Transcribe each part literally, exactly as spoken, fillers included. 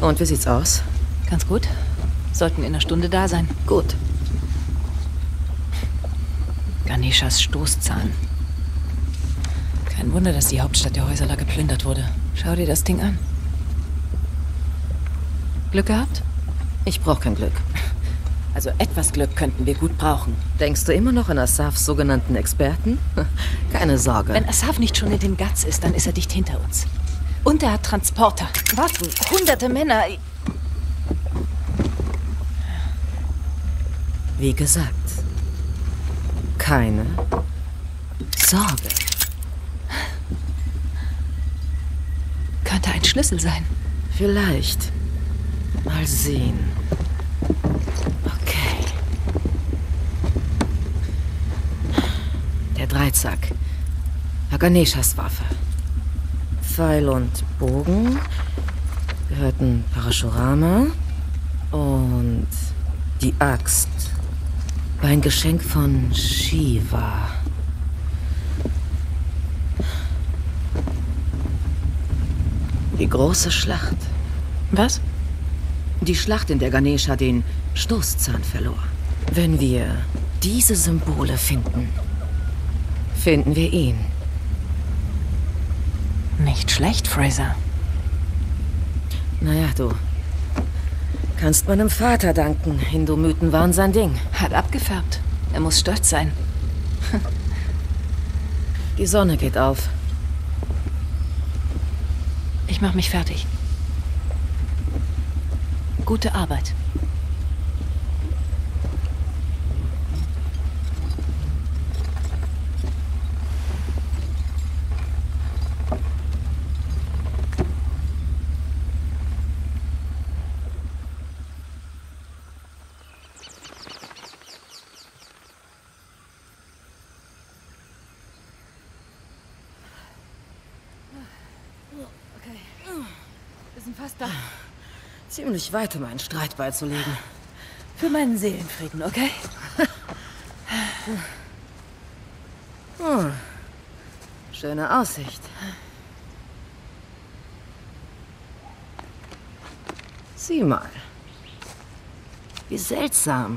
Und wie sieht's aus? Ganz gut. Sollten in einer Stunde da sein. Gut. Ganeshas Stoßzahn. Kein Wunder, dass die Hauptstadt der Häuserler geplündert wurde. Schau dir das Ding an. Glück gehabt? Ich brauche kein Glück. Also etwas Glück könnten wir gut brauchen. Denkst du immer noch an Asafs sogenannten Experten? Keine Sorge. Wenn Asaf nicht schon in den Guts ist, dann ist er dicht hinter uns. Und er hat Transporter, Waffen, hunderte Männer. Wie gesagt, keine Sorge. Könnte ein Schlüssel sein. Vielleicht. Mal sehen. Okay. Der Dreizack. War Ganeshas Waffe. Pfeil und Bogen gehörten Parashurama. Und die Axt war ein Geschenk von Shiva. Die große Schlacht. Was? Die Schlacht, in der Ganesha den Stoßzahn verlor. Wenn wir diese Symbole finden, finden wir ihn. Nicht schlecht, Fraser. Naja, du kannst meinem Vater danken. Hindu-Mythen waren sein Ding. Hat abgefärbt. Er muss stolz sein. Die Sonne geht auf. Ich mach mich fertig. Gute Arbeit. Okay. Wir sind fast da. Ziemlich weit, um einen Streit beizulegen. Für meinen Seelenfrieden, okay? Hm. Schöne Aussicht. Sieh mal. Wie seltsam.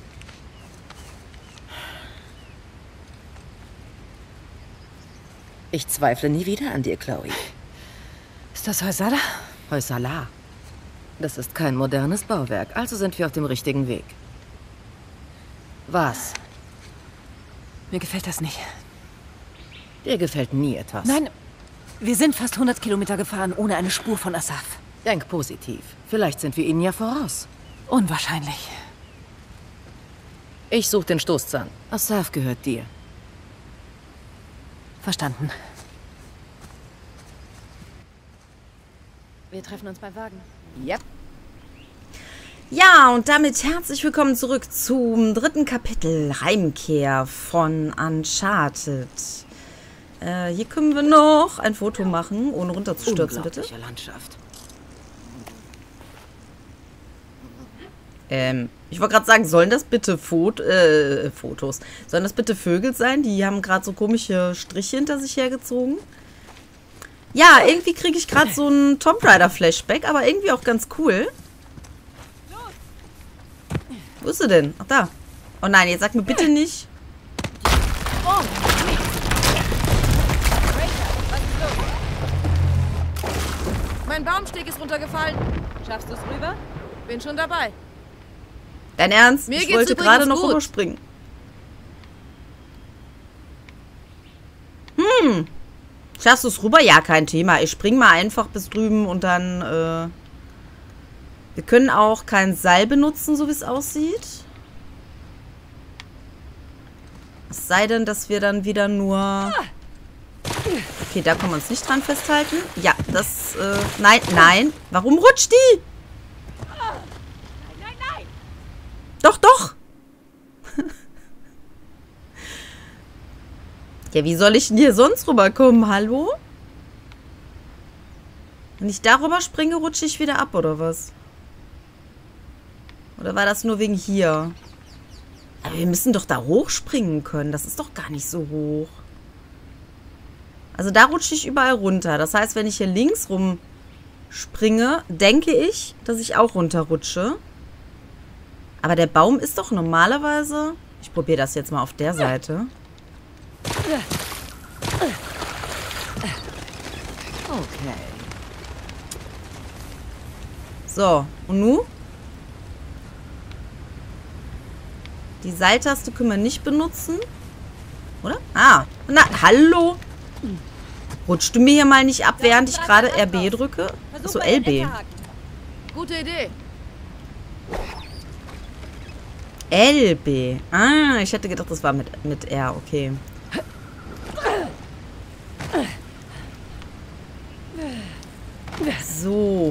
Ich zweifle nie wieder an dir, Chloe. Ist das Häusala? Häusala. Das ist kein modernes Bauwerk, also sind wir auf dem richtigen Weg. Was? Mir gefällt das nicht. Dir gefällt nie etwas. Nein, wir sind fast hundert Kilometer gefahren, ohne eine Spur von Asaf. Denk positiv. Vielleicht sind wir ihnen ja voraus. Unwahrscheinlich. Ich suche den Stoßzahn. Asaf gehört dir. Verstanden. Wir treffen uns beim Wagen. Yep. Ja, und damit herzlich willkommen zurück zum dritten Kapitel Heimkehr von Uncharted. Äh, hier können wir noch ein Foto machen, ohne runterzustürzen, bitte. Landschaft. Ähm, ich wollte gerade sagen, sollen das bitte Fot äh, Fotos, sollen das bitte Vögel sein? Die haben gerade so komische Striche hinter sich hergezogen. Ja, irgendwie kriege ich gerade so ein Tomb Raider Flashback, aber irgendwie auch ganz cool. Wo ist sie denn? Ach, da. Oh nein, jetzt sag mir bitte nicht. Oh. Mein Baumsteg ist runtergefallen. Schaffst du es rüber? Bin schon dabei. Dein Ernst? Mir Ich geht's wollte gerade noch gut. rüberspringen. Hm. Schaffst du es rüber? Ja, kein Thema. Ich spring mal einfach bis drüben und dann, äh... wir können auch kein Seil benutzen, so wie es aussieht. Es sei denn, dass wir dann wieder nur... Okay, da können wir uns nicht dran festhalten. Ja, das, äh... Nein, nein. Warum rutscht die? Nein, nein! Doch, doch. Ja, wie soll ich denn hier sonst rüberkommen? Hallo? Wenn ich darüber springe, rutsche ich wieder ab, oder was? Oder war das nur wegen hier? Aber wir müssen doch da hochspringen können. Das ist doch gar nicht so hoch. Also da rutsche ich überall runter. Das heißt, wenn ich hier links rum springe, denke ich, dass ich auch runterrutsche. Aber der Baum ist doch normalerweise... Ich probiere das jetzt mal auf der Seite. Okay. So, und nu? Die Seiltaste können wir nicht benutzen. Oder? Ah, na, hallo? Rutschst du mir hier mal nicht ab, während ich gerade R B drücke? Achso, L B. Gute Idee. L B. Ah, ich hätte gedacht, das war mit, mit R. Okay. So.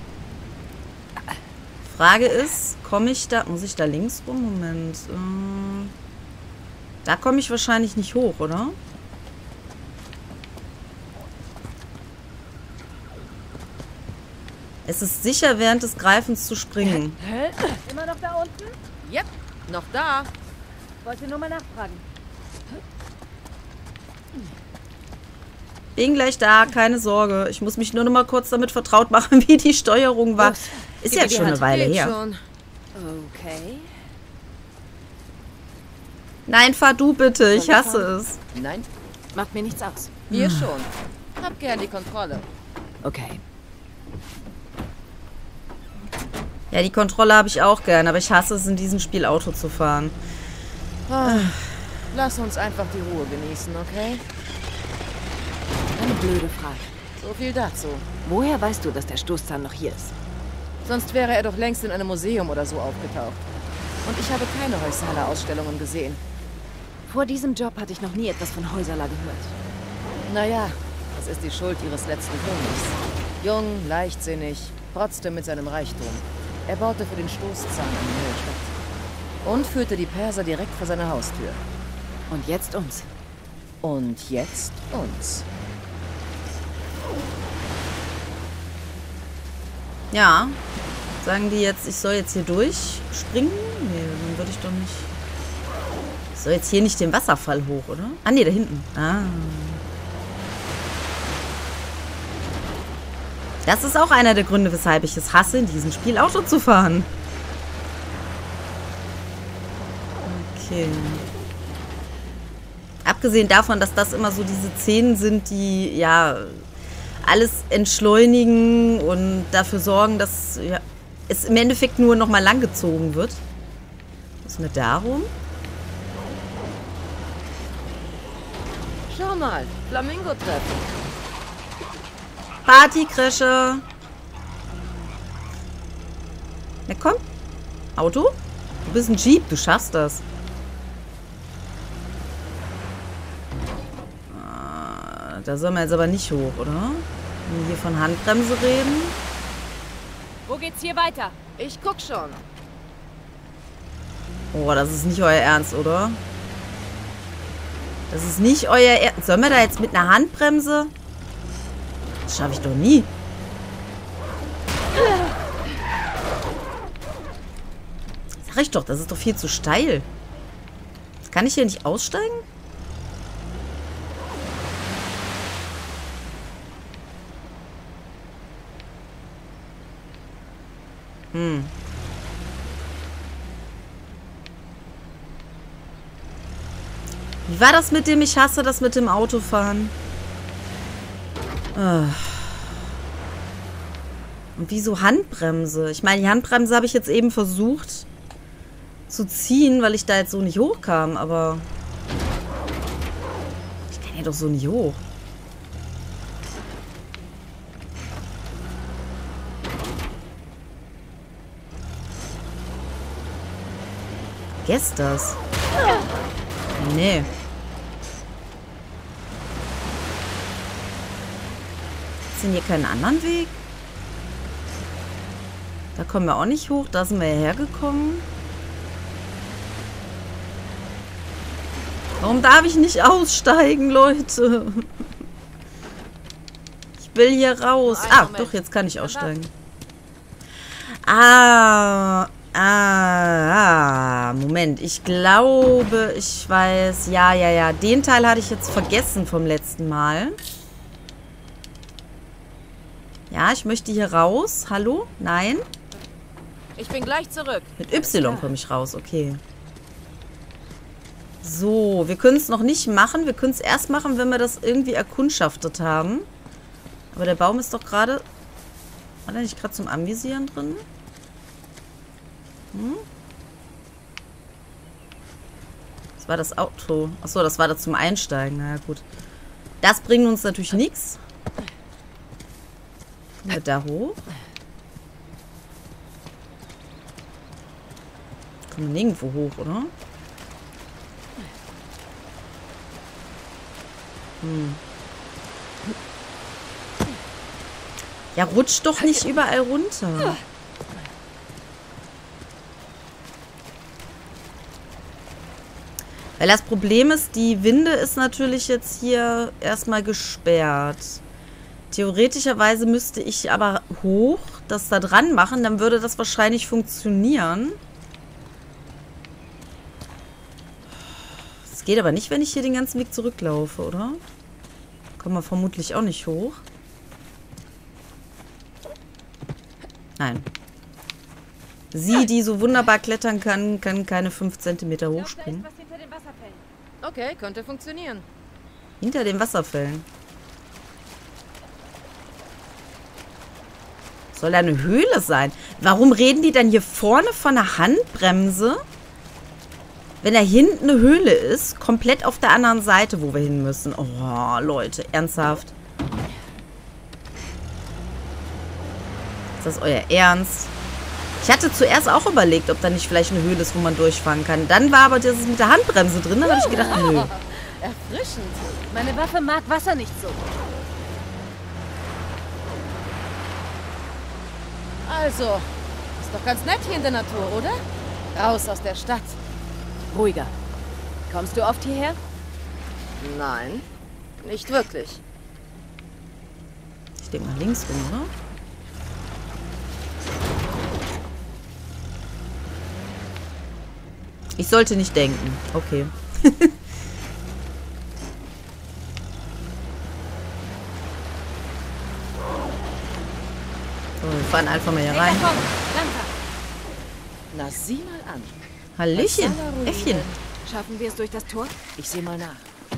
Frage ist, komme ich da... Muss ich da links rum? Moment. Äh, da komme ich wahrscheinlich nicht hoch, oder? Es ist sicher, während des Greifens zu springen. Hä? Immer noch da unten? Yep, noch da. Wollte nur mal nachfragen. Bin gleich da, keine Sorge. Ich muss mich nur noch mal kurz damit vertraut machen, wie die Steuerung war. Ups. Ist Gib jetzt mir schon die eine Hand. Weile Geht her. schon. Okay. Nein, fahr du bitte. Ich hasse es. Nein, Macht mir nichts aus. mir schon. Hab gern die Kontrolle. Okay. Ja, die Kontrolle habe ich auch gern, aber ich hasse es, in diesem Spiel Auto zu fahren. Ah, lass uns einfach die Ruhe genießen, okay? Eine blöde Frage. So viel dazu. Woher weißt du, dass der Stoßzahn noch hier ist? Sonst wäre er doch längst in einem Museum oder so aufgetaucht. Und ich habe keine Heusala-Ausstellungen gesehen. Vor diesem Job hatte ich noch nie etwas von Heusala gehört. Naja, das ist die Schuld ihres letzten Königs. Jung, leichtsinnig, protzte mit seinem Reichtum. Er baute für den Stoßzahn eine neue Stadt. Und führte die Perser direkt vor seine Haustür. Und jetzt uns. Und jetzt uns. Ja. Sagen die jetzt, ich soll jetzt hier durchspringen? Nee, dann würde ich doch nicht... Ich soll jetzt hier nicht den Wasserfall hoch, oder? Ah, nee, da hinten. Ah. Das ist auch einer der Gründe, weshalb ich es hasse, in diesem Spiel Auto zu fahren. Okay. Abgesehen davon, dass das immer so diese Szenen sind, die, ja, alles entschleunigen und dafür sorgen, dass ja, es im Endeffekt nur nochmal langgezogen wird. Was ist mit darum? Schau mal, Flamingo-Treffen. Partycrasher. Na komm. Auto? Du bist ein Jeep, du schaffst das. Ah, da sollen wir jetzt aber nicht hoch, oder? Wenn wir hier von Handbremse reden. Wo geht's hier weiter? Ich guck schon. Oh, das ist nicht euer Ernst, oder? Das ist nicht euer Ernst. Sollen wir da jetzt mit einer Handbremse? Das schaffe ich doch nie. Sag ich doch, das ist doch viel zu steil. Kann ich hier nicht aussteigen? Hm. Wie war das mit dem, ich hasse das mit dem Autofahren? Ah. Und wieso Handbremse? Ich meine, die Handbremse habe ich jetzt eben versucht zu ziehen, weil ich da jetzt so nicht hochkam, aber ich kann ja doch so nicht hoch. Vergesst das. Nee. Ist denn hier keinen anderen Weg? Da kommen wir auch nicht hoch. Da sind wir hergekommen. Warum darf ich nicht aussteigen, Leute? Ich will hier raus. Ah, doch, jetzt kann ich aussteigen. Ah, ah, Moment. Ich glaube, ich weiß. Ja, ja, ja. Den Teil hatte ich jetzt vergessen vom letzten Mal. Ja, ich möchte hier raus. Hallo? Nein? Ich bin gleich zurück. Mit Y komme ich raus, okay. So, wir können es noch nicht machen. Wir können es erst machen, wenn wir das irgendwie erkundschaftet haben. Aber der Baum ist doch gerade... War der nicht gerade zum Anvisieren drin? Hm? Das war das Auto. Achso, das war das zum Einsteigen. Na ja, gut. Das bringt uns natürlich nichts. Kommen wir da hoch? Kommen wir nirgendwo hoch, oder? Hm. Ja, rutscht doch nicht überall runter. Weil das Problem ist, die Winde ist natürlich jetzt hier erstmal gesperrt. Theoretischerweise müsste ich aber hoch das da dran machen, dann würde das wahrscheinlich funktionieren. Das geht aber nicht, wenn ich hier den ganzen Weg zurücklaufe, oder? Kommen wir vermutlich auch nicht hoch. Nein. Sie, die so wunderbar klettern kann, kann keine fünf Zentimeter hochspringen. Was hinter den Wasserfällen. Okay, könnte funktionieren. Hinter den Wasserfällen. Soll da eine Höhle sein? Warum reden die dann hier vorne von einer Handbremse? Wenn da hinten eine Höhle ist, komplett auf der anderen Seite, wo wir hin müssen. Oh, Leute, ernsthaft. Ist das euer Ernst? Ich hatte zuerst auch überlegt, ob da nicht vielleicht eine Höhle ist, wo man durchfahren kann. Dann war aber das mit der Handbremse drin. Dann habe ich gedacht, nö. Erfrischend. Meine Waffe mag Wasser nicht so. Also, ist doch ganz nett hier in der Natur, oder? Raus aus der Stadt. Ruhiger. Kommst du oft hierher? Nein, nicht wirklich. Ich denke mal links rum, oder? Ich sollte nicht denken. Okay. So, wir fahren einfach mal hier rein. Komm, langsam. Na, sieh mal an. Hallöchen. Äffchen. Schaffen wir es durch das Tor? Ich sehe mal nach.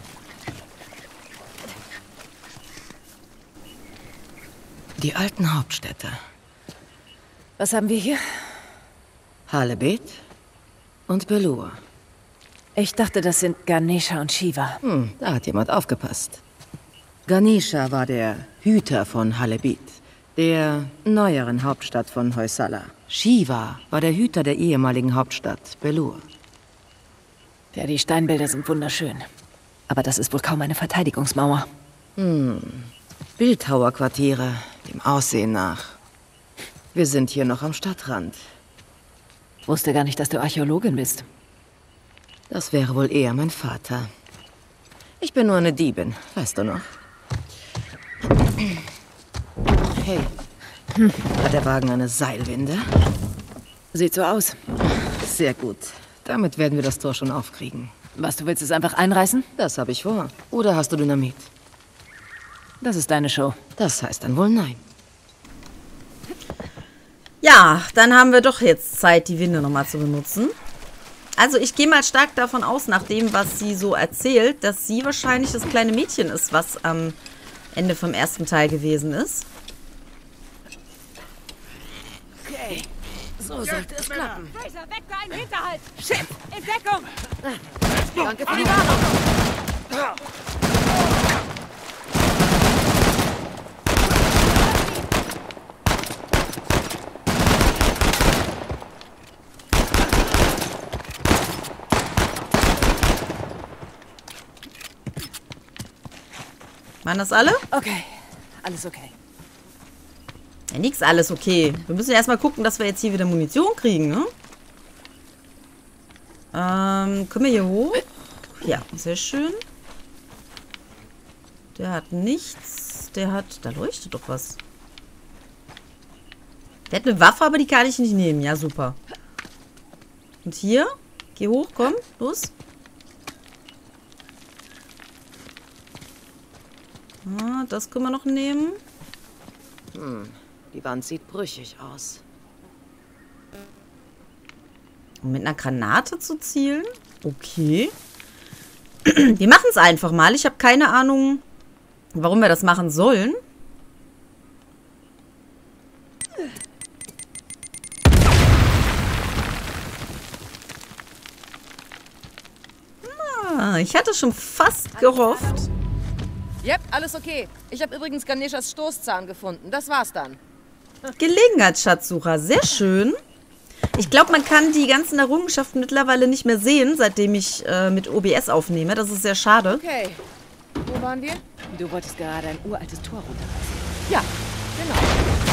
Die alten Hauptstädte. Was haben wir hier? Halebet und Belur. Ich dachte, das sind Ganesha und Shiva. Hm, da hat jemand aufgepasst. Ganesha war der Hüter von Halebet, der neueren Hauptstadt von Hoysala. Shiva war der Hüter der ehemaligen Hauptstadt Belur. Ja, die Steinbilder sind wunderschön. Aber das ist wohl kaum eine Verteidigungsmauer. Hm, Bildhauerquartiere, dem Aussehen nach. Wir sind hier noch am Stadtrand. Wusste gar nicht, dass du Archäologin bist. Das wäre wohl eher mein Vater. Ich bin nur eine Diebin, weißt du noch? Hey, hm. Hat der Wagen eine Seilwinde? Sieht so aus. Sehr gut. Damit werden wir das Tor schon aufkriegen. Was, du willst es einfach einreißen? Das habe ich vor. Oder hast du Dynamit? Das ist deine Show. Das heißt dann wohl nein. Ja, dann haben wir doch jetzt Zeit, die Winde nochmal zu benutzen. Also ich gehe mal stark davon aus, nach dem, was sie so erzählt, dass sie wahrscheinlich das kleine Mädchen ist, was am Ende vom ersten Teil gewesen ist. Okay, so sollte es klappen. Fraser, weg für einen Hinterhalt! Shit! In Deckung! Danke für die Warnung. Waren das alle? Okay, alles okay. Ja, nix, alles okay. Wir müssen erstmal gucken, dass wir jetzt hier wieder Munition kriegen, ne? Ähm, können wir hier hoch? Ja, sehr schön. Der hat nichts. Der hat... Da leuchtet doch was. Der hat eine Waffe, aber die kann ich nicht nehmen. Ja, super. Und hier? Geh hoch, komm, los. Ah, das können wir noch nehmen. Die Wand sieht brüchig aus. Um mit einer Granate zu zielen? Okay. Wir machen es einfach mal. Ich habe keine Ahnung, warum wir das machen sollen. Ah, ich hatte schon fast gehofft. Yep, alles okay. Ich habe übrigens Ganeshas Stoßzahn gefunden. Das war's dann. Gelegenheitsschatzsucher, sehr schön. Ich glaube, man kann die ganzen Errungenschaften mittlerweile nicht mehr sehen, seitdem ich äh, mit O B S aufnehme. Das ist sehr schade. Okay. Wo waren wir? Du wolltest gerade ein uraltes Tor runterreißen. Ja, genau.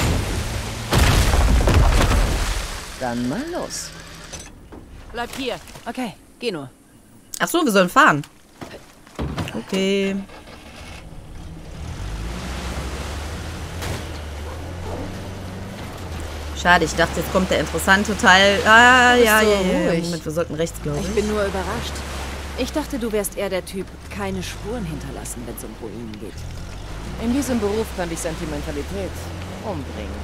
Dann mal los. Bleib hier. Okay, geh nur. Ach so, wir sollen fahren. Okay. Schade, ich dachte, jetzt kommt der interessante Teil. Ah, ja, so ja, ja. ruhig. Moment, wir sollten rechts, glaube Ich ich. bin nur überrascht. Ich dachte, du wärst eher der Typ, keine Spuren hinterlassen, wenn es um Ruinen geht. In diesem Beruf kann dich Sentimentalität umbringen.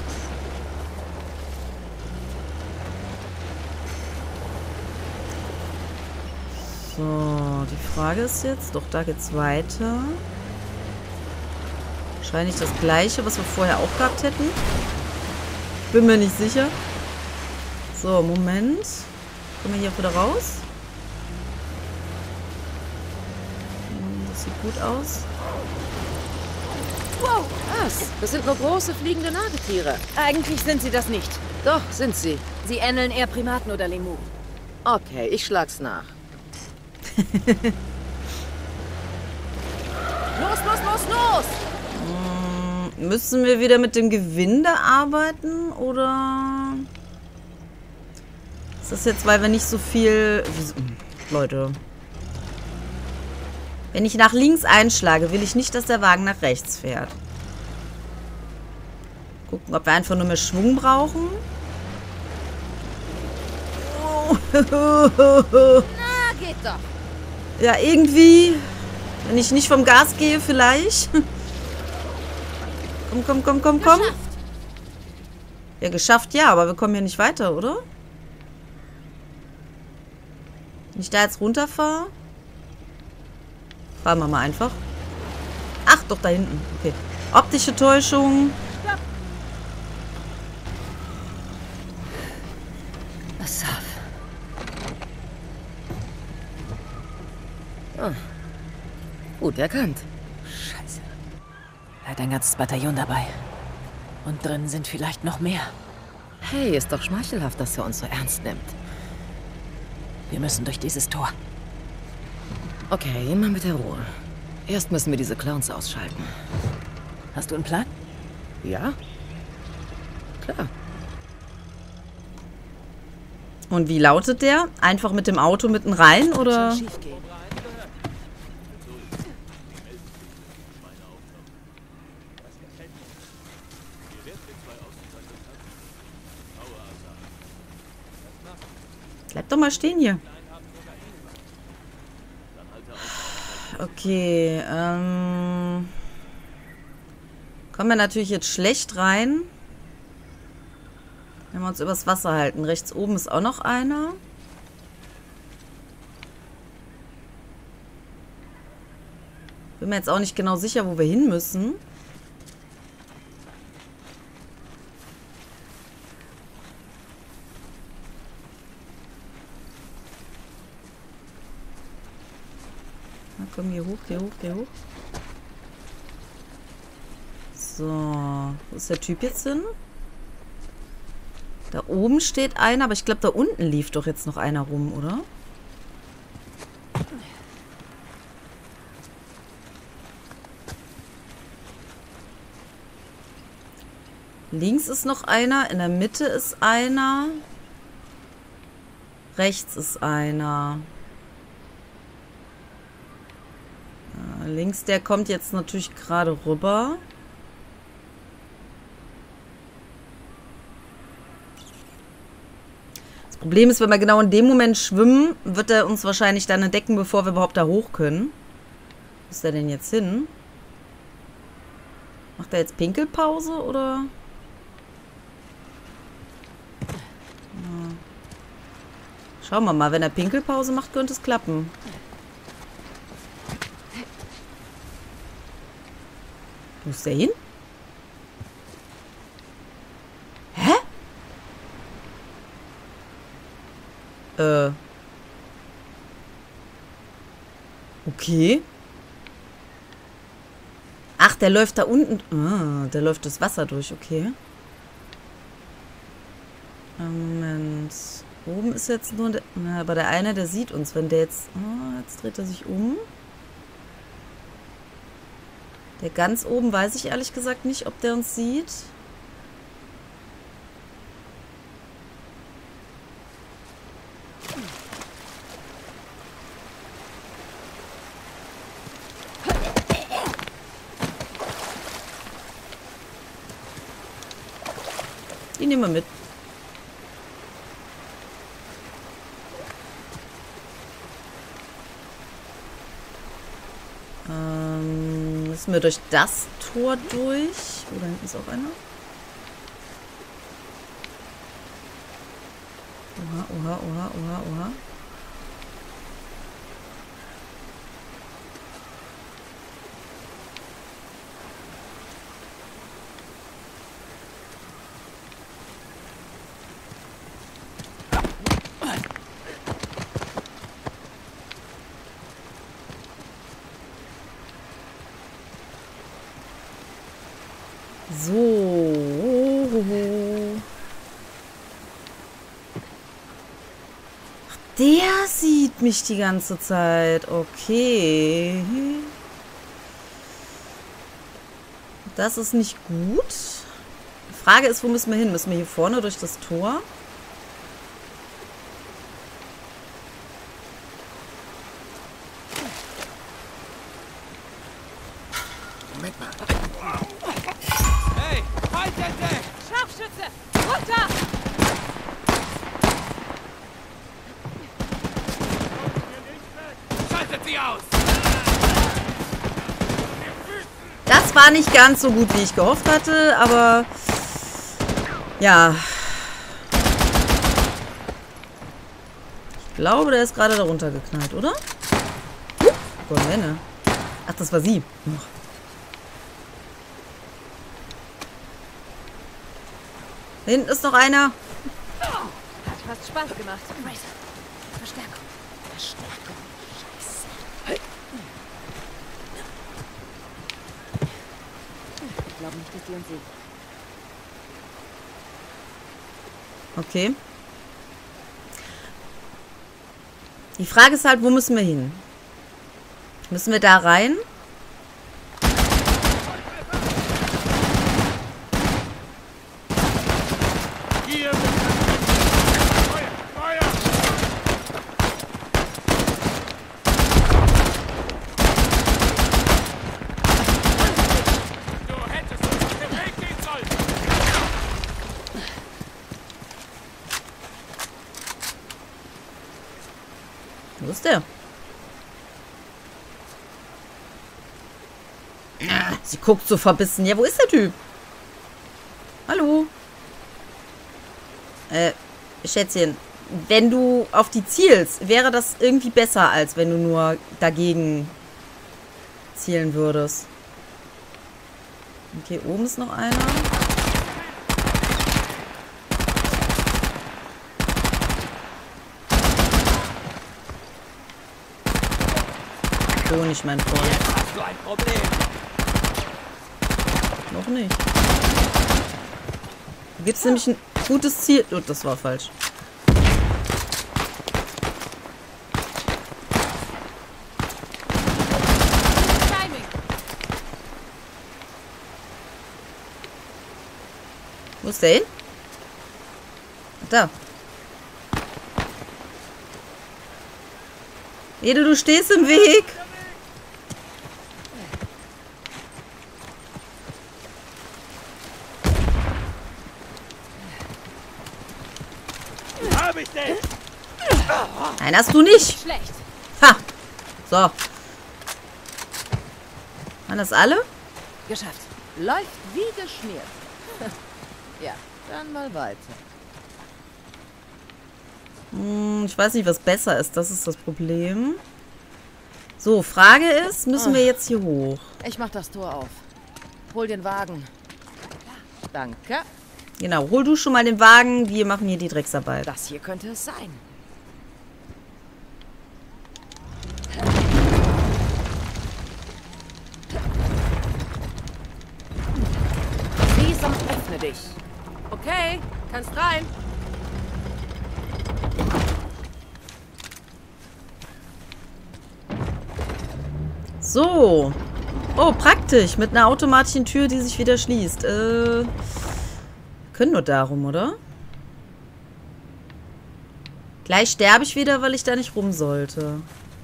So, die Frage ist jetzt, doch, da geht's weiter. Wahrscheinlich das gleiche, was wir vorher auch gehabt hätten. Bin mir nicht sicher. So, Moment. Kommen wir hier wieder raus? Hm, das sieht gut aus. Wow, was? Das sind nur große fliegende Nagetiere. Eigentlich sind sie das nicht. Doch, sind sie. Sie ähneln eher Primaten oder Lemuren. Okay, ich schlag's nach. Los, los, los, los! Müssen wir wieder mit dem Gewinde arbeiten, oder ist das jetzt, weil wir nicht so viel... Leute. Wenn ich nach links einschlage, will ich nicht, dass der Wagen nach rechts fährt. Gucken, ob wir einfach nur mehr Schwung brauchen. Na, geht doch. Ja, irgendwie. Wenn ich nicht vom Gas gehe, vielleicht. Komm, komm, komm, komm, komm. Geschafft. Ja, geschafft, ja, aber wir kommen hier nicht weiter, oder? Wenn ich da jetzt runterfahre. Fahren wir mal einfach. Ach, doch, da hinten. Okay. Optische Täuschung. Asaf. Ah. Gut erkannt. Scheiße. Er hat ein ganzes Bataillon dabei. Und drin sind vielleicht noch mehr. Hey, ist doch schmeichelhaft, dass er uns so ernst nimmt. Wir müssen durch dieses Tor. Okay, immer mit der Ruhe. Erst müssen wir diese Clowns ausschalten. Hast du einen Plan? Ja? Klar. Und wie lautet der? Einfach mit dem Auto mitten rein, oder? Schon schief gehen. Bleib doch mal stehen hier. Okay, ähm... kommen wir natürlich jetzt schlecht rein. Wenn wir uns übers Wasser halten. Rechts oben ist auch noch einer. Bin mir jetzt auch nicht genau sicher, wo wir hin müssen. Na komm, hier hoch, hier hoch, hier hoch. So, wo ist der Typ jetzt hin? Da oben steht einer, aber ich glaube, da unten lief doch jetzt noch einer rum, oder? Links ist noch einer, in der Mitte ist einer. Rechts ist einer. Ja, links, der kommt jetzt natürlich gerade rüber. Das Problem ist, wenn wir genau in dem Moment schwimmen, wird er uns wahrscheinlich dann entdecken, bevor wir überhaupt da hoch können. Wo ist der denn jetzt hin? Macht er jetzt Pinkelpause, oder? Ja. Schauen wir mal, wenn er Pinkelpause macht, könnte es klappen. Wo ist der hin? Hä? Äh. Okay. Ach, der läuft da unten. Ah, der läuft das Wasser durch, okay. Moment. Oben ist jetzt nur der. Na, aber der eine, der sieht uns, wenn der jetzt. Oh, jetzt dreht er sich um. Der ganz oben weiß ich ehrlich gesagt nicht, ob der uns sieht. Die nehmen wir mit. Ähm, müssen wir durch das Tor durch? Oh, da hinten ist auch einer. Oha, oha, oha, oha, oha. So. Ach, der sieht mich die ganze Zeit. Okay. Das ist nicht gut. Die Frage ist, wo müssen wir hin? Müssen wir hier vorne durch das Tor? Moment mal. Scharfschütze! Runter! Schaltet sie aus! Das war nicht ganz so gut, wie ich gehofft hatte, aber ja. Ich glaube, der ist gerade da runtergeknallt, oder? Goldene. Ach, das war sie. Noch. Da hinten ist noch einer. Hat fast Spaß gemacht. Razor. Verstärkung. Verstärkung. Scheiße. Ich glaube nicht, dass die uns sehen. Okay. Die Frage ist halt, wo müssen wir hin? Müssen wir da rein? Wo ist der? Ah, sie guckt so verbissen. Ja, wo ist der Typ? Hallo? Äh, Schätzchen, wenn du auf die zielst, wäre das irgendwie besser, als wenn du nur dagegen zielen würdest. Okay, oben ist noch einer. So nicht, mein Freund. Jetzt hast du ein Problem. Noch nicht. Da gibt es nämlich ein gutes Ziel. Oh, das war falsch. Wo ist der hin? Da. Ede, du stehst im Weg. Hab ich dich! Nein, hast du nicht. Schlecht. Ha. So. Waren das alle? Geschafft. Läuft wie geschmiert. Ja, dann mal weiter. Hm, ich weiß nicht, was besser ist. Das ist das Problem. So, Frage ist, müssen wir jetzt hier hoch? Ich mach das Tor auf. Hol den Wagen. Danke. Genau, hol du schon mal den Wagen. Wir machen hier die Drecksarbeit. Das hier könnte es sein. Sesam, öffne dich. Okay, kannst rein. So. Oh, praktisch. Mit einer automatischen Tür, die sich wieder schließt. Äh, können nur darum, oder? Gleich sterbe ich wieder, weil ich da nicht rum sollte.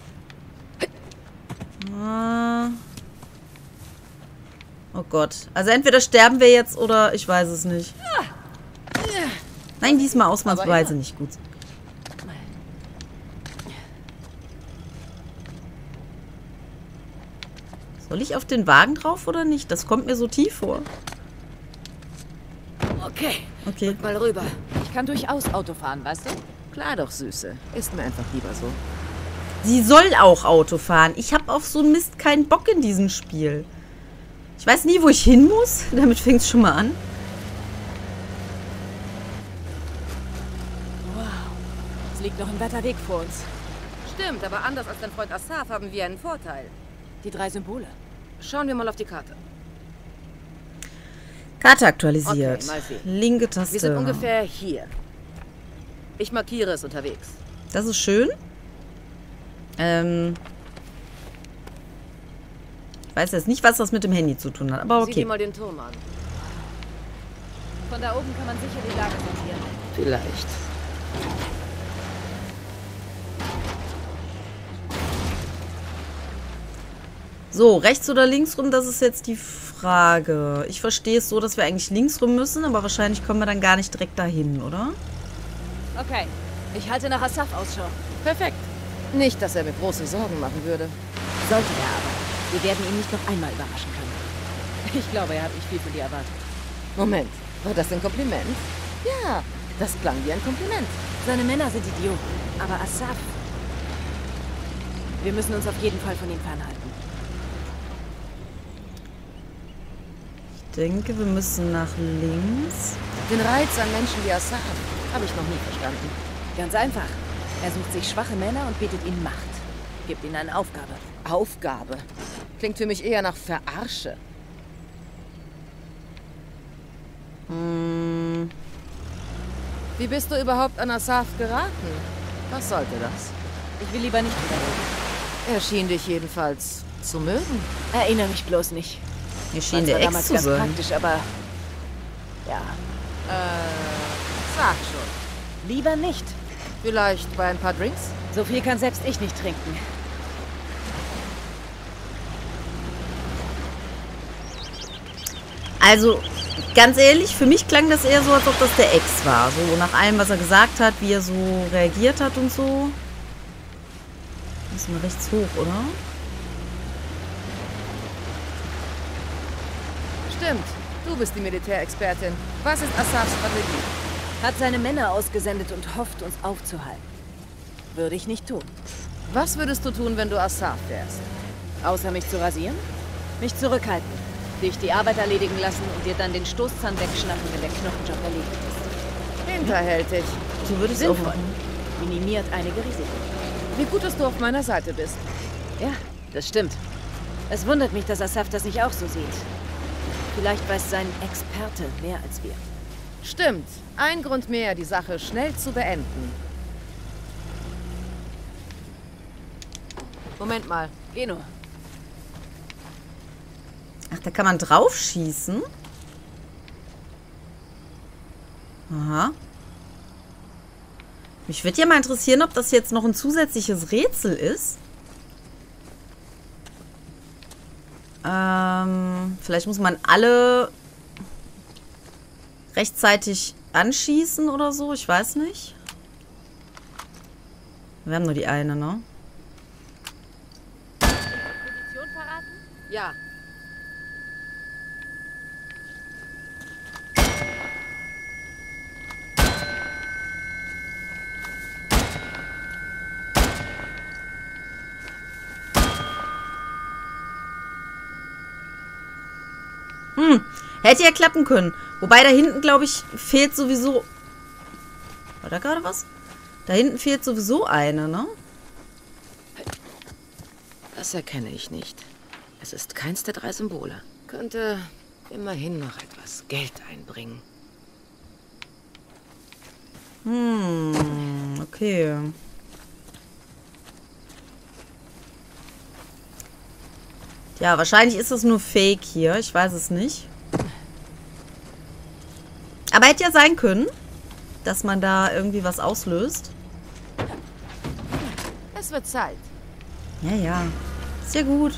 Ah. Oh Gott. Also entweder sterben wir jetzt oder ich weiß es nicht. Nein, diesmal ausnahmsweise nicht gut. Soll ich auf den Wagen drauf oder nicht? Das kommt mir so tief vor. Okay, Okay. mal rüber. Ich kann durchaus Auto fahren, weißt du? Klar doch, Süße. Ist mir einfach lieber so. Sie soll auch Auto fahren. Ich habe auf so einen Mist keinen Bock in diesem Spiel. Ich weiß nie, wo ich hin muss. Damit fängt es schon mal an. Wow. Es liegt noch ein weiter Weg vor uns. Stimmt, aber anders als dein Freund Asaf haben wir einen Vorteil. Die drei Symbole. Schauen wir mal auf die Karte. Karte aktualisiert. Okay, mal sehen. Linke Taste. Wir sind ungefähr hier. Ich markiere es unterwegs. Das ist schön. Ähm. Ich weiß jetzt nicht, was das mit dem Handy zu tun hat, aber Sieh dir okay. mal den Turm an. Von da oben kann man sicher die Lage sortieren. Vielleicht. So, rechts oder links rum, das ist jetzt die Frage. Ich verstehe es so, dass wir eigentlich links rum müssen, aber wahrscheinlich kommen wir dann gar nicht direkt dahin, oder? Okay. Ich halte nach Asaf Ausschau. Perfekt. Nicht, dass er mir große Sorgen machen würde. Sollte er aber. Wir werden ihn nicht noch einmal überraschen können. Ich glaube, er hat nicht viel von dir erwartet. Moment, war das ein Kompliment? Ja, das klang wie ein Kompliment. Seine Männer sind Idioten. Aber Asaf... Wir müssen uns auf jeden Fall von ihm fernhalten. Ich denke, wir müssen nach links. Den Reiz an Menschen wie Asaf habe ich noch nie verstanden. Ganz einfach. Er sucht sich schwache Männer und bietet ihnen Macht. Gibt ihnen eine Aufgabe. Aufgabe. Klingt für mich eher nach Verarsche. Hm. Wie bist du überhaupt an Asaf geraten? Was sollte das? Ich will lieber nicht wiederholen. Er schien dich jedenfalls zu mögen. Erinnere mich bloß nicht. Hier schien Das der war Ex damals zu ganz sein. praktisch, aber... Ja, Äh, sag schon. lieber nicht. Vielleicht bei ein paar Drinks? So viel kann selbst ich nicht trinken. Also, ganz ehrlich, für mich klang das eher so, als ob das der Ex war. So nach allem, was er gesagt hat, wie er so reagiert hat und so. Müssen wir rechts hoch, oder? Stimmt. Du bist die Militärexpertin. Was ist Asafs Strategie? Hat seine Männer ausgesendet und hofft, uns aufzuhalten. Würde ich nicht tun. Was würdest du tun, wenn du Asaf wärst? Außer mich zu rasieren? Mich zurückhalten. Dich die Arbeit erledigen lassen und dir dann den Stoßzahn wegschnappen, wenn der Knochenjob erledigt ist. Hinterhältig. So würde ich es auch Sinnvoll. machen. Minimiert einige Risiken. Wie gut, dass du auf meiner Seite bist. Ja, das stimmt. Es wundert mich, dass Asaf das nicht auch so sieht. Vielleicht weiß sein Experte mehr als wir. Stimmt. Ein Grund mehr, die Sache schnell zu beenden. Moment mal. Geh nur. Ach, da kann man drauf schießen? Aha. Mich würde ja mal interessieren, ob das jetzt noch ein zusätzliches Rätsel ist. Ähm, vielleicht muss man alle rechtzeitig anschießen oder so. Ich weiß nicht. Wir haben nur die eine, ne? Position verraten? Ja. Hm, hätte ja klappen können. Wobei da hinten, glaube ich, fehlt sowieso... War da gerade was? Da hinten fehlt sowieso eine, ne? Das erkenne ich nicht. Es ist keins der drei Symbole. Könnte immerhin noch etwas Geld einbringen. Hm, okay. Ja, wahrscheinlich ist das nur Fake hier. Ich weiß es nicht. Aber hätte ja sein können, dass man da irgendwie was auslöst. Es wird Zeit. Ja, ja. Ist ja gut.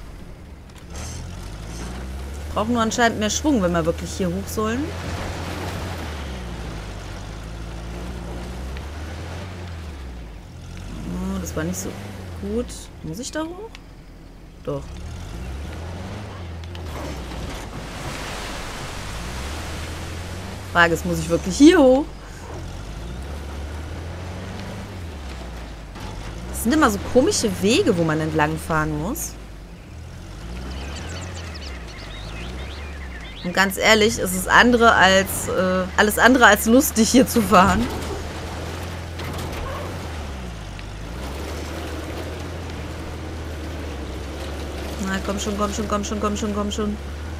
Brauchen nur anscheinend mehr Schwung, wenn wir wirklich hier hoch sollen. Oh, das war nicht so gut. Muss ich da hoch? Doch. Frage ist, muss ich wirklich hier hoch? Das sind immer so komische Wege, wo man entlang fahren muss. Und ganz ehrlich, es ist andere als, äh, alles andere als lustig, hier zu fahren. Na, komm schon, komm schon, komm schon, komm schon, komm schon.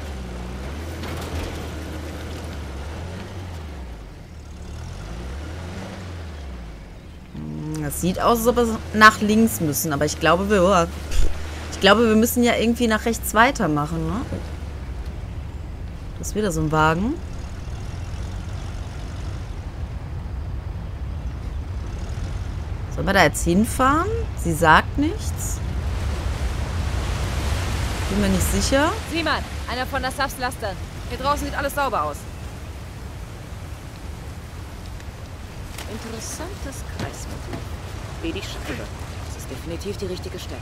Das sieht aus, als ob wir nach links müssen, aber ich glaube, wir, ich glaube, wir müssen ja irgendwie nach rechts weitermachen, ne? Das ist wieder so ein Wagen. Sollen wir da jetzt hinfahren? Sie sagt nichts. Bin mir nicht sicher. Sieh mal, einer von Nassafs Lastern. Hier draußen sieht alles sauber aus. Interessantes Kreismotiv. Wie die Scheibe. Das ist definitiv die richtige Stelle.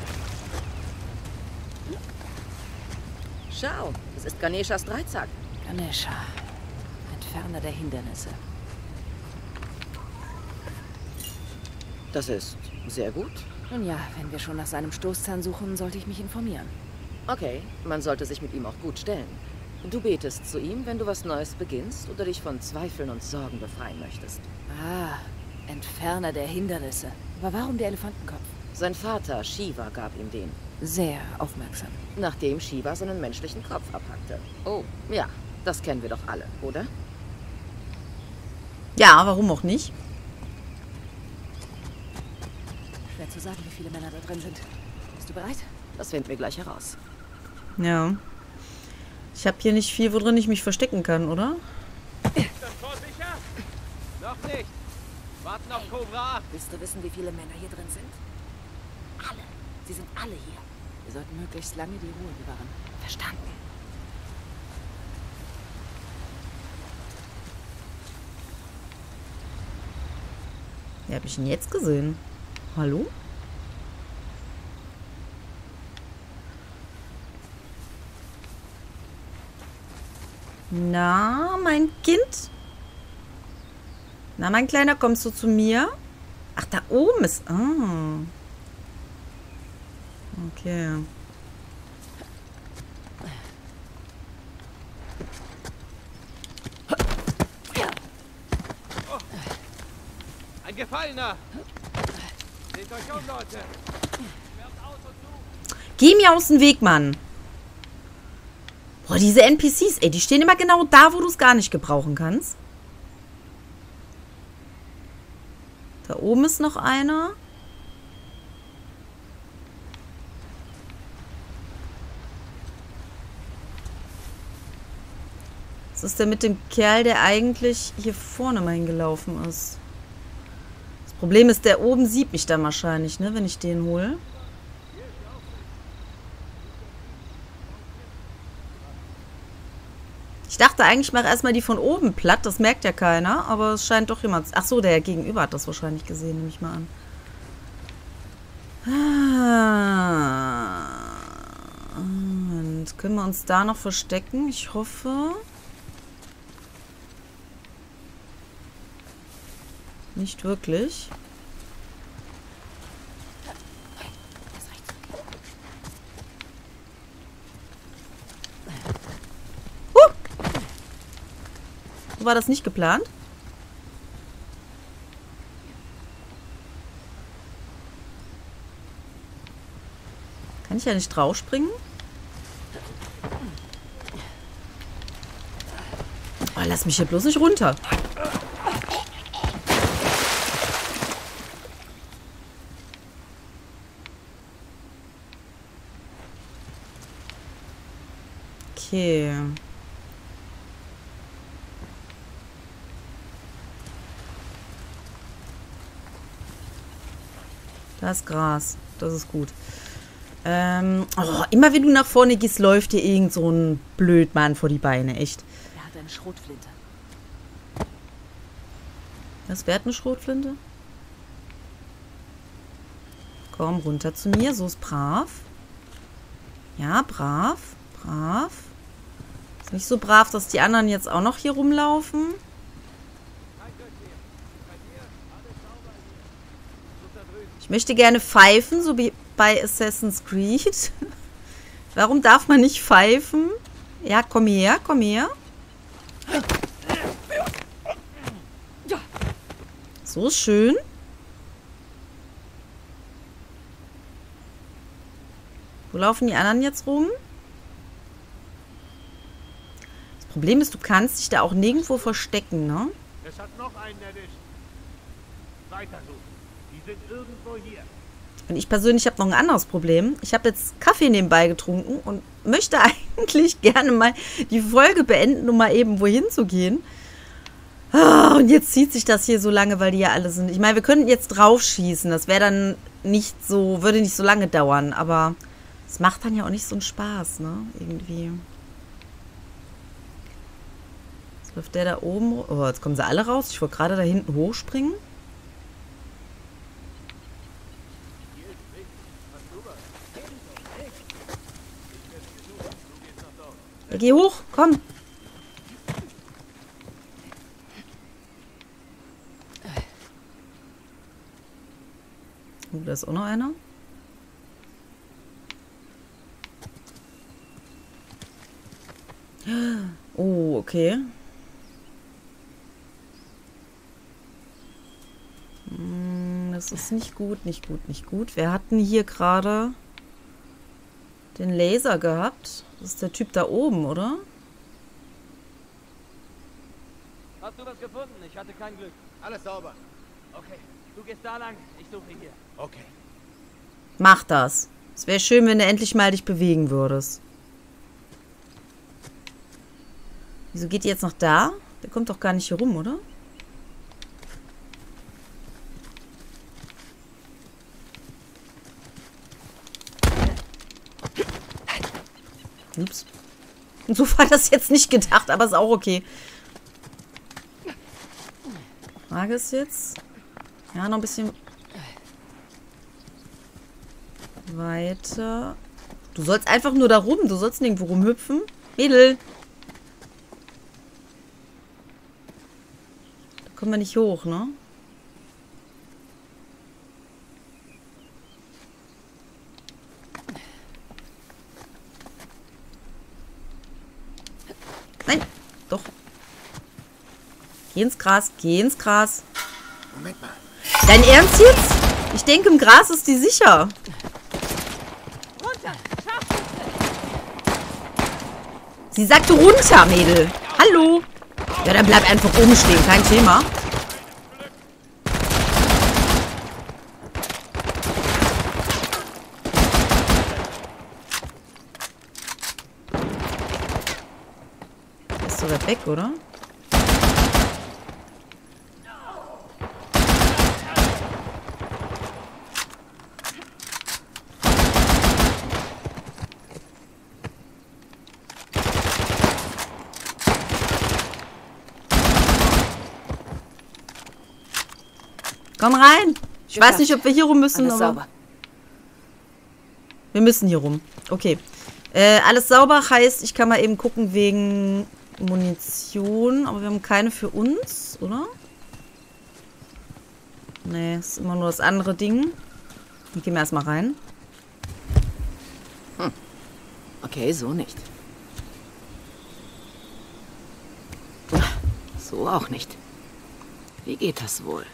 Schau, es ist Ganeshas Dreizack. Ganesha. Entferner der Hindernisse. Das ist sehr gut. Nun ja, wenn wir schon nach seinem Stoßzahn suchen, sollte ich mich informieren. Okay, man sollte sich mit ihm auch gut stellen. Du betest zu ihm, wenn du was Neues beginnst oder dich von Zweifeln und Sorgen befreien möchtest. Ah, Entferner der Hindernisse. Aber warum der Elefantenkopf? Sein Vater, Shiva, gab ihm den. Sehr aufmerksam. Nachdem Shiva seinen menschlichen Kopf abhackte. Oh, ja, das kennen wir doch alle, oder? Ja, warum auch nicht? Schwer zu sagen, wie viele Männer da drin sind. Bist du bereit? Das finden wir gleich heraus. Ja. Ich habe hier nicht viel, worin ich mich verstecken kann, oder? Ist das Tor sicher? Noch nicht. Warten auf Cobra. Willst du wissen, wie viele Männer hier drin sind? Alle. Sie sind alle hier. Wir sollten möglichst lange die Ruhe bewahren. Verstanden? Wie habe ich ihn jetzt gesehen? Hallo? Na, mein Kind? Na, mein Kleiner, kommst du zu mir? Ach, da oben ist... Ah. Okay. Ein Gefallener. Seht euch um, Leute. Schwärmt aus und zu. Geh mir aus dem Weg, Mann. Boah, diese N P Cs, ey, die stehen immer genau da, wo du es gar nicht gebrauchen kannst. Da oben ist noch einer. Was ist denn mit dem Kerl, der eigentlich hier vorne mal hingelaufen ist? Das Problem ist, der oben sieht mich dann wahrscheinlich, ne, wenn ich den hole. Ich dachte eigentlich, ich mache erstmal die von oben platt. Das merkt ja keiner. Aber es scheint doch jemand... Ach so, der Gegenüber hat das wahrscheinlich gesehen, nehme ich mal an. Ah. Und können wir uns da noch verstecken? Ich hoffe... Nicht wirklich. So war das nicht geplant. Kann ich ja nicht draufspringen? Oh, lass mich hier bloß nicht runter. Okay. Da ist Gras. Das ist gut. Ähm, oh, immer wenn du nach vorne gehst, läuft dir irgend so ein Blödmann vor die Beine. Echt. Er hat eine Schrotflinte. Was, wer hat eine Schrotflinte? Komm, runter zu mir. So ist brav. Ja, brav. Brav. Ist nicht so brav, dass die anderen jetzt auch noch hier rumlaufen. Ich möchte gerne pfeifen, so wie bei Assassin's Creed. Warum darf man nicht pfeifen? Ja, komm her, komm her. So schön. Wo laufen die anderen jetzt rum? Das Problem ist, du kannst dich da auch nirgendwo verstecken, ne? Es hat noch einen erwischt. Weiter suchen. Die sind irgendwo hier. Und ich persönlich habe noch ein anderes Problem. Ich habe jetzt Kaffee nebenbei getrunken und möchte eigentlich gerne mal die Folge beenden, um mal eben wohin zu gehen. Ah, und jetzt zieht sich das hier so lange, weil die ja alle sind. Ich meine, wir könnten jetzt drauf schießen. Das wäre dann nicht so, würde nicht so lange dauern. Aber es macht dann ja auch nicht so einen Spaß, ne? Irgendwie. Jetzt läuft der da oben. Oh, jetzt kommen sie alle raus. Ich wollte gerade da hinten hochspringen. Ja, geh hoch, komm. Oh, da ist auch noch einer. Oh, okay. Das ist nicht gut, nicht gut, nicht gut. Wir hatten hier gerade den Laser gehabt. Das ist der Typ da oben, oder? Hast du was gefunden? Ich hatte kein Glück. Alles sauber. Okay, du gehst da lang, ich suche hier. Okay. Mach das. Es wäre schön, wenn du endlich mal dich bewegen würdest. Wieso geht die jetzt noch da? Der kommt doch gar nicht hier rum, oder? Ups. Und so war das jetzt nicht gedacht, aber ist auch okay. Frage ist jetzt... Ja, noch ein bisschen... weiter. Du sollst einfach nur da rum. Du sollst nirgendwo rumhüpfen. Mädel. Da kommen wir nicht hoch, ne? Nein. Doch. Geh ins Gras. Geh ins Gras. Moment mal. Dein Ernst jetzt? Ich denke, im Gras ist die sicher. Sie sagte runter, Mädel. Hallo. Ja, dann bleib einfach oben stehen. Kein Thema. Ist so weit weg, oder? Komm rein. Ich weiß nicht, ob wir hier rum müssen, Alles aber... sauber. Wir müssen hier rum. Okay. Äh, alles sauber heißt, ich kann mal eben gucken wegen Munition. Aber wir haben keine für uns, oder? Nee, ist immer nur das andere Ding. Dann gehen wir erstmal rein. Hm. Okay, so nicht. So auch nicht. Wie geht das wohl?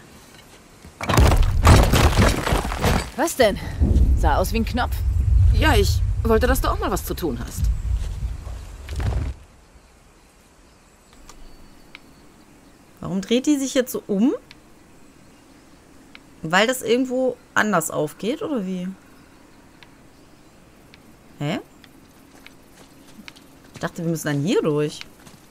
Was denn? Sah aus wie ein Knopf. Ja, ich wollte, dass du auch mal was zu tun hast. Warum dreht die sich jetzt so um? Weil das irgendwo anders aufgeht, oder wie? Hä? Ich dachte, wir müssen dann hier durch.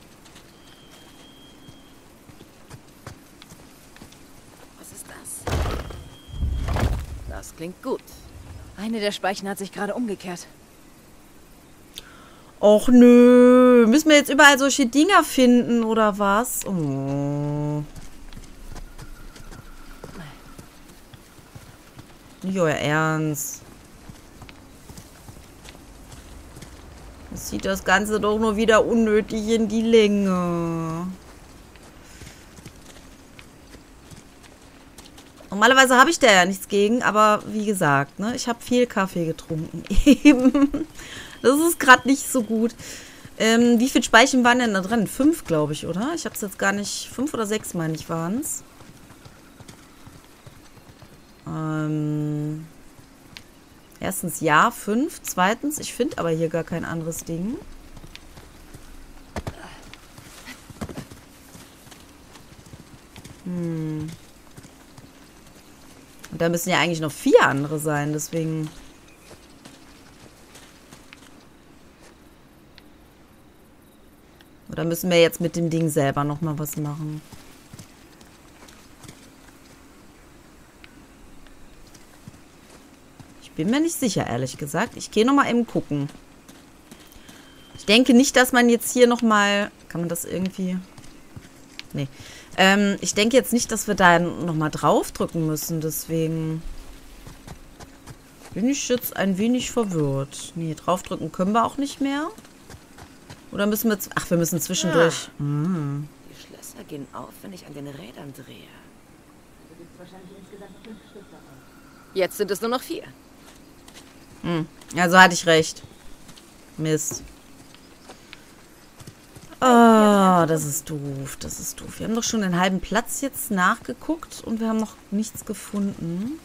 Was ist das? Das klingt gut. Eine der Speichen hat sich gerade umgekehrt. Och nö. Müssen wir jetzt überall solche Dinger finden, oder was? Oh. Nicht euer Ernst. Das zieht das Ganze doch nur wieder unnötig in die Länge. Normalerweise habe ich da ja nichts gegen, aber wie gesagt, ne, ich habe viel Kaffee getrunken. Eben. Das ist gerade nicht so gut. Ähm, wie viele Speichen waren denn da drin? Fünf, glaube ich, oder? Ich habe es jetzt gar nicht... Fünf oder sechs, meine ich, waren es. Ähm... Erstens ja, fünf. Zweitens, ich finde aber hier gar kein anderes Ding. Hm. Und da müssen ja eigentlich noch vier andere sein, deswegen... Oder müssen wir jetzt mit dem Ding selber nochmal was machen? Ich bin mir nicht sicher, ehrlich gesagt. Ich gehe nochmal eben gucken. Ich denke nicht, dass man jetzt hier nochmal... Kann man das irgendwie... Nee. Ähm, ich denke jetzt nicht, dass wir da nochmal draufdrücken müssen. Deswegen bin ich jetzt ein wenig verwirrt. Nee, draufdrücken können wir auch nicht mehr. Oder müssen wir... Ach, wir müssen zwischendurch... Ah. Hm. Die Schlösser gehen auf, wenn ich an den Rädern drehe. Jetzt sind es nur noch vier. Hm. Also hatte ich recht. Mist. Oh, das ist doof. Das ist doof. Wir haben doch schon den halben Platz jetzt nachgeguckt und wir haben noch nichts gefunden.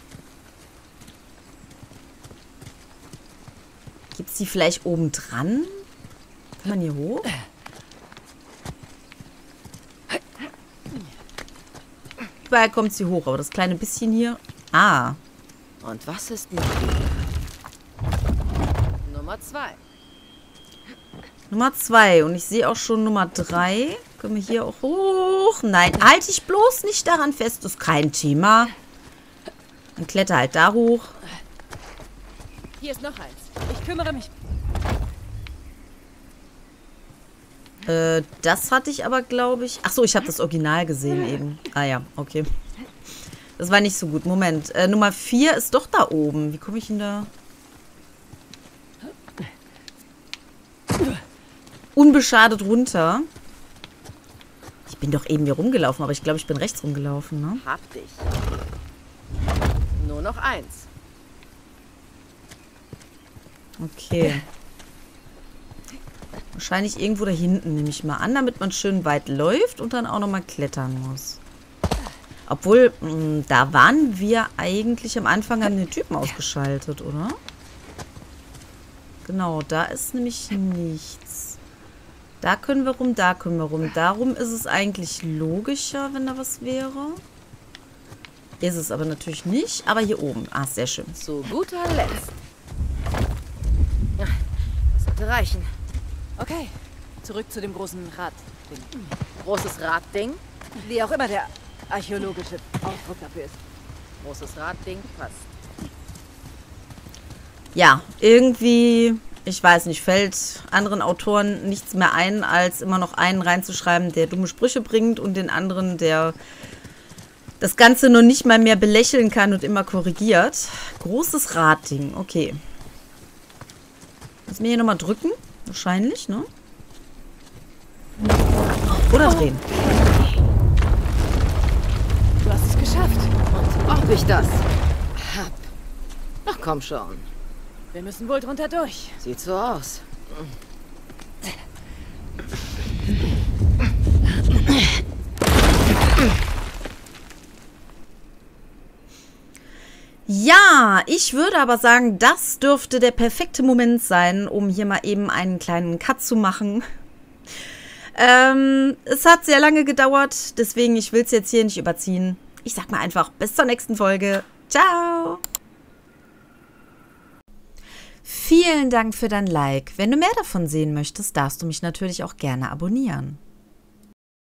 Gibt es die vielleicht oben dran? Kann man hier hoch? Überall kommt sie hoch, aber das kleine bisschen hier... Ah. Und was ist mit Nummer zwei? Nummer zwei. Und ich sehe auch schon Nummer drei. Können wir hier auch hoch? Nein, halte ich bloß nicht daran fest. Das ist kein Thema. Dann kletter halt da hoch. Hier ist noch eins. Ich kümmere mich. Äh, das hatte ich aber, glaube ich... Ach so, ich habe das Original gesehen eben. Ah ja, okay. Das war nicht so gut. Moment. Äh, Nummer vier ist doch da oben. Wie komme ich denn da... Unbeschadet runter. Ich bin doch eben hier rumgelaufen, aber ich glaube, ich bin rechts rumgelaufen, ne? Hab dich. Nur noch eins. Okay. Wahrscheinlich irgendwo da hinten, nehme ich mal an, damit man schön weit läuft und dann auch nochmal klettern muss. Obwohl, mh, da waren wir eigentlich am Anfang, haben den Typen ausgeschaltet, oder? Genau, da ist nämlich nichts. Da können wir rum, da können wir rum. Darum ist es eigentlich logischer, wenn da was wäre. Ist es aber natürlich nicht. Aber hier oben. Ah, sehr schön. Zu guter Letzt. Das sollte reichen. Okay, zurück zu dem großen Rad. Großes Radding. Wie auch immer der archäologische Ausdruck dafür ist. Großes Radding passt. Ja, irgendwie, ich weiß nicht, fällt anderen Autoren nichts mehr ein, als immer noch einen reinzuschreiben, der dumme Sprüche bringt und den anderen, der das Ganze noch nicht mal mehr belächeln kann und immer korrigiert. Großes Radding, okay. Müssen wir hier nochmal drücken? Wahrscheinlich, ne? Oder drehen. Du hast es geschafft. Und ob ich das hab. Ach komm schon. Wir müssen wohl drunter durch. Sieht so aus. Ja, ich würde aber sagen, das dürfte der perfekte Moment sein, um hier mal eben einen kleinen Cut zu machen. Ähm, es hat sehr lange gedauert, deswegen ich will es jetzt hier nicht überziehen. Ich sag mal einfach bis zur nächsten Folge. Ciao! Vielen Dank für dein Like. Wenn du mehr davon sehen möchtest, darfst du mich natürlich auch gerne abonnieren.